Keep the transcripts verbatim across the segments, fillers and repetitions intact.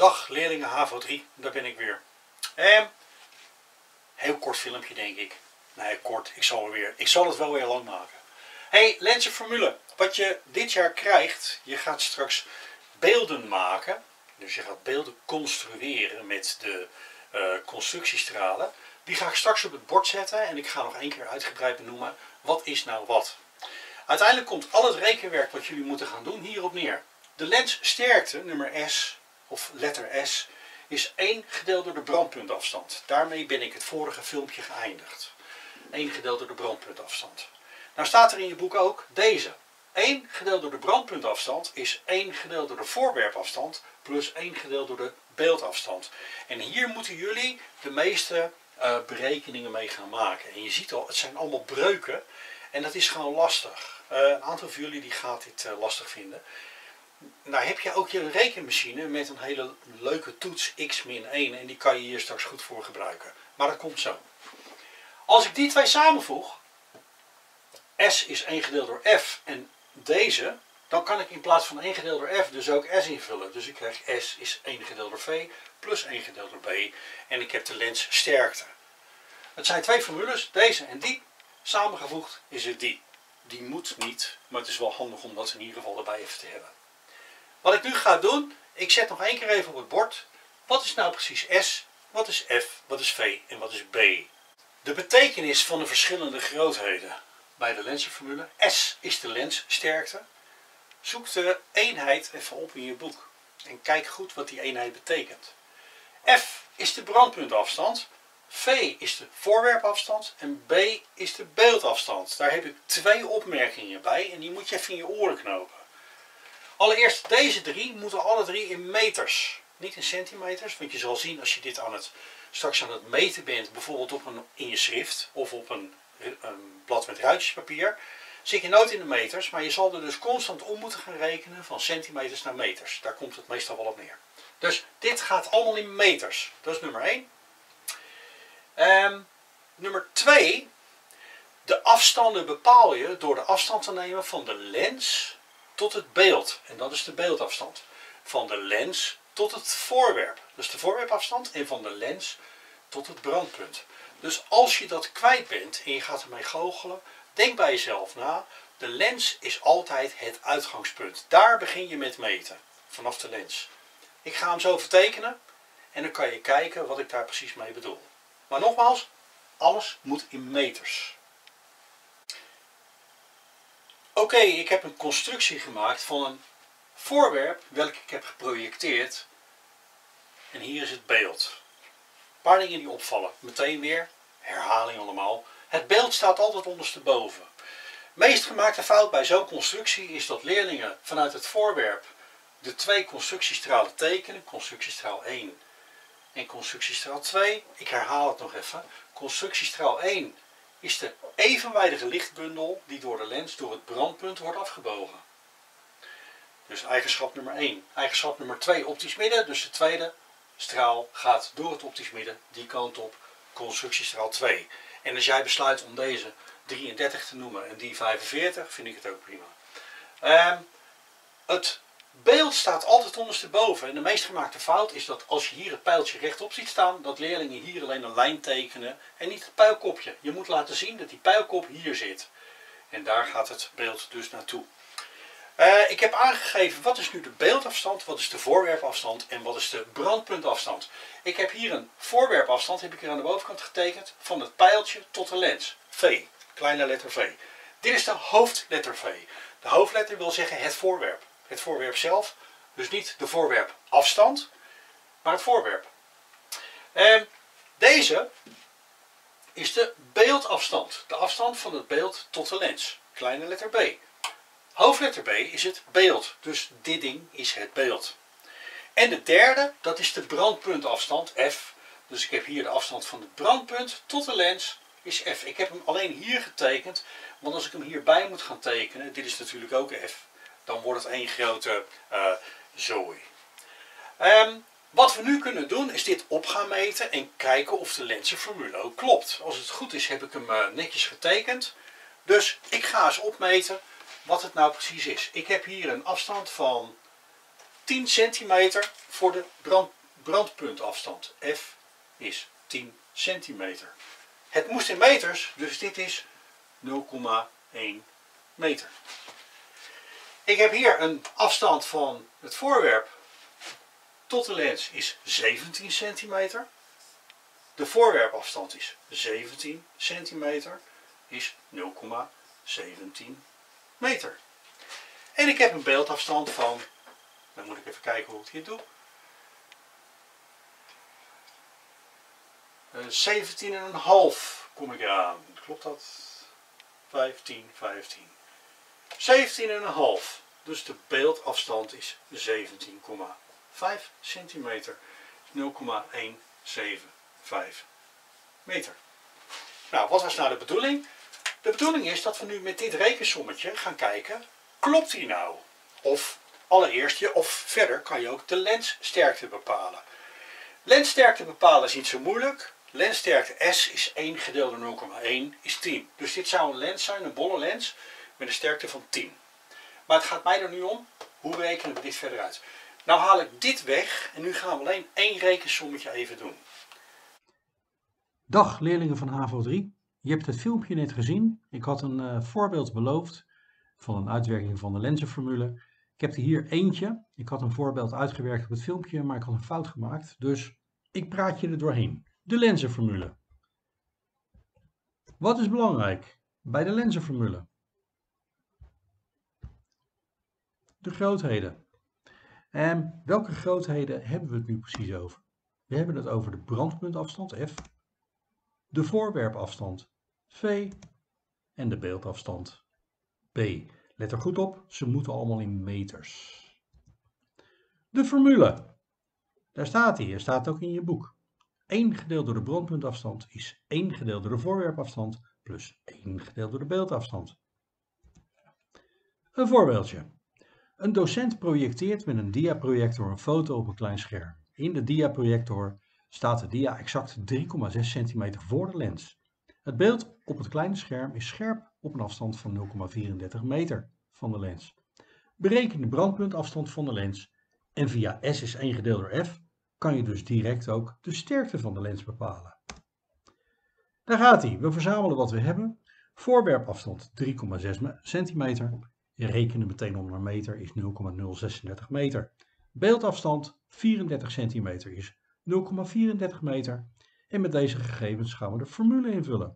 Dag leerlingen HAVO drie, daar ben ik weer. Eh, heel kort filmpje denk ik. Nee, kort, ik zal, weer, ik zal het wel weer lang maken. Hey, lenzenformule. Wat je dit jaar krijgt, je gaat straks beelden maken. Dus je gaat beelden construeren met de uh, constructiestralen. Die ga ik straks op het bord zetten en ik ga nog één keer uitgebreid benoemen. Wat is nou wat? Uiteindelijk komt al het rekenwerk wat jullie moeten gaan doen hierop neer. De lenssterkte, nummer S, of letter S, is één gedeeld door de brandpuntafstand. Daarmee ben ik het vorige filmpje geëindigd. één gedeeld door de brandpuntafstand. Nou staat er in je boek ook deze. één gedeeld door de brandpuntafstand is één gedeeld door de voorwerpafstand plus één gedeeld door de beeldafstand. En hier moeten jullie de meeste uh, berekeningen mee gaan maken. En je ziet al, het zijn allemaal breuken en dat is gewoon lastig. Uh, een aantal van jullie die gaat dit uh, lastig vinden. Nou heb je ook je rekenmachine met een hele leuke toets x min één en die kan je hier straks goed voor gebruiken. Maar dat komt zo. Als ik die twee samenvoeg, S is één gedeeld door F en deze, dan kan ik in plaats van één gedeeld door F dus ook S invullen. Dus ik krijg S is één gedeeld door V plus één gedeeld door B en ik heb de lenssterkte. Het zijn twee formules, deze en die. Samengevoegd is het die. Die moet niet, maar het is wel handig om dat in ieder geval erbij even te hebben. Wat ik nu ga doen, ik zet nog één keer even op het bord. Wat is nou precies S, wat is F, wat is V en wat is B? De betekenis van de verschillende grootheden bij de lenzenformule. S is de lenssterkte. Zoek de eenheid even op in je boek. En kijk goed wat die eenheid betekent. F is de brandpuntafstand. V is de voorwerpafstand. En B is de beeldafstand. Daar heb ik twee opmerkingen bij. En die moet je even in je oren knopen. Allereerst, deze drie moeten alle drie in meters. Niet in centimeters. Want je zal zien als je dit aan het, straks aan het meten bent. Bijvoorbeeld op een, in je schrift. Of op een, een blad met ruitjespapier. Zit je nooit in de meters. Maar je zal er dus constant om moeten gaan rekenen. Van centimeters naar meters. Daar komt het meestal wel op neer. Dus dit gaat allemaal in meters. Dat is nummer één. Um, nummer twee. De afstanden bepaal je door de afstand te nemen van de lens tot het beeld. En dat is de beeldafstand. Van de lens tot het voorwerp. Dat is de voorwerpafstand. En van de lens tot het brandpunt. Dus als je dat kwijt bent en je gaat ermee goochelen. Denk bij jezelf na. De lens is altijd het uitgangspunt. Daar begin je met meten. Vanaf de lens. Ik ga hem zo vertekenen. En dan kan je kijken wat ik daar precies mee bedoel. Maar nogmaals. Alles moet in meters. Oké, okay, ik heb een constructie gemaakt van een voorwerp welke ik heb geprojecteerd. En hier is het beeld. Een paar dingen die opvallen. Meteen weer, herhaling allemaal. Het beeld staat altijd ondersteboven. De meest gemaakte fout bij zo'n constructie is dat leerlingen vanuit het voorwerp de twee constructiestralen tekenen. Constructiestraal één en constructiestraal twee. Ik herhaal het nog even. Constructiestraal één is de evenwijdige lichtbundel die door de lens door het brandpunt wordt afgebogen. Dus eigenschap nummer één. Eigenschap nummer twee, optisch midden. Dus de tweede straal gaat door het optisch midden die kant op, constructiestraal twee. En als jij besluit om deze drieëndertig te noemen en die vijfenveertig, vind ik het ook prima. Uh, het beeld staat altijd ondersteboven. En de meest gemaakte fout is dat als je hier het pijltje rechtop ziet staan, dat leerlingen hier alleen een lijn tekenen en niet het pijlkopje. Je moet laten zien dat die pijlkop hier zit. En daar gaat het beeld dus naartoe. Uh, ik heb aangegeven wat is nu de beeldafstand, wat is de voorwerpafstand en wat is de brandpuntafstand. Ik heb hier een voorwerpafstand, heb ik er aan de bovenkant getekend, van het pijltje tot de lens. V, kleine letter V. Dit is de hoofdletter V. De hoofdletter wil zeggen het voorwerp. Het voorwerp zelf, dus niet de voorwerpafstand, maar het voorwerp. Uh, deze is de beeldafstand, de afstand van het beeld tot de lens. Kleine letter B. Hoofdletter B is het beeld, dus dit ding is het beeld. En de derde, dat is de brandpuntafstand, F. Dus ik heb hier de afstand van het brandpunt tot de lens, is F. Ik heb hem alleen hier getekend, want als ik hem hierbij moet gaan tekenen, dit is natuurlijk ook F, dan wordt het één grote uh, zooi. Um, wat we nu kunnen doen, is dit op gaan meten en kijken of de lenzenformule ook klopt. Als het goed is, heb ik hem uh, netjes getekend. Dus ik ga eens opmeten wat het nou precies is. Ik heb hier een afstand van tien centimeter voor de brand, brandpuntafstand. F is tien centimeter. Het moest in meters, dus dit is nul komma één meter. Ik heb hier een afstand van het voorwerp tot de lens is zeventien centimeter. De voorwerpafstand is zeventien centimeter, is nul komma zeventien meter. En ik heb een beeldafstand van, dan moet ik even kijken hoe ik dit doe, uh, zeventien komma vijf kom ik eraan. Klopt dat? vijftien, vijftien. zeventien komma vijf. Dus de beeldafstand is zeventien komma vijf centimeter. nul komma honderdzevenenvijftig meter. Nou, wat was nou de bedoeling? De bedoeling is dat we nu met dit rekensommetje gaan kijken, klopt die nou? Of allereerst, je, of verder kan je ook de lenssterkte bepalen. Lenssterkte bepalen is niet zo moeilijk. Lenssterkte S is één gedeeld door nul komma één is tien. Dus dit zou een lens zijn, een bolle lens, met een sterkte van tien. Maar het gaat mij er nu om, hoe rekenen we dit verder uit? Nou haal ik dit weg en nu gaan we alleen één rekensommetje even doen. Dag leerlingen van HAVO drie. Je hebt het filmpje net gezien. Ik had een uh, voorbeeld beloofd van een uitwerking van de lenzenformule. Ik heb er hier eentje. Ik had een voorbeeld uitgewerkt op het filmpje, maar ik had een fout gemaakt. Dus ik praat je er doorheen. De lenzenformule. Wat is belangrijk bij de lenzenformule? De grootheden. En welke grootheden hebben we het nu precies over? We hebben het over de brandpuntafstand F, de voorwerpafstand V en de beeldafstand B. Let er goed op, ze moeten allemaal in meters. De formule. Daar staat hij, er staat ook in je boek. één gedeeld door de brandpuntafstand is één gedeeld door de voorwerpafstand plus één gedeeld door de beeldafstand. Een voorbeeldje. Een docent projecteert met een diaprojector een foto op een klein scherm. In de diaprojector staat de dia exact drie komma zes centimeter voor de lens. Het beeld op het kleine scherm is scherp op een afstand van nul komma vierendertig meter van de lens. Bereken de brandpuntafstand van de lens en via S is één gedeeld door F kan je dus direct ook de sterkte van de lens bepalen. Daar gaat hij. We verzamelen wat we hebben. Voorwerpafstand drie komma zes centimeter. Je rekent meteen om naar meter is nul komma nul zesendertig meter. Beeldafstand vierendertig centimeter is nul komma vierendertig meter. En met deze gegevens gaan we de formule invullen.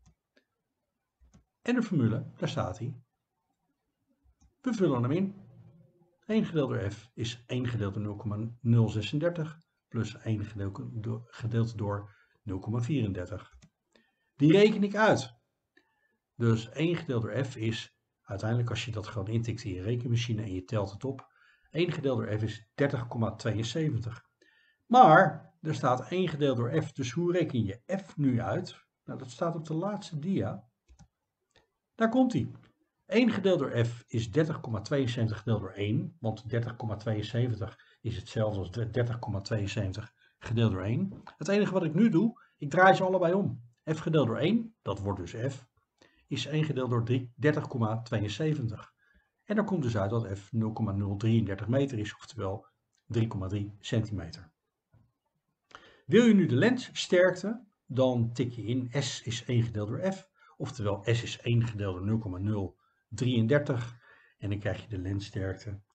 En de formule, daar staat hij. We vullen hem in. één gedeeld door F is één gedeeld door nul komma nul zesendertig plus één gedeeld door nul komma vierendertig. Die reken ik uit. Dus één gedeeld door F is, uiteindelijk als je dat gewoon intikt in je rekenmachine en je telt het op, één gedeeld door F is dertig komma tweeënzeventig. Maar er staat één gedeeld door F, dus hoe reken je F nu uit? Nou, dat staat op de laatste dia. Daar komt hij. één gedeeld door F is dertig komma tweeënzeventig gedeeld door één, want dertig komma tweeënzeventig is hetzelfde als dertig komma tweeënzeventig gedeeld door één. Het enige wat ik nu doe, ik draai ze allebei om. F gedeeld door één, dat wordt dus F, is één gedeeld door dertig komma tweeënzeventig. En daar komt dus uit dat F nul komma nul drieëndertig meter is, oftewel drie komma drie centimeter. Wil je nu de lenssterkte, dan tik je in S is één gedeeld door F, oftewel S is één gedeeld door nul komma nul drieëndertig en dan krijg je de lenssterkte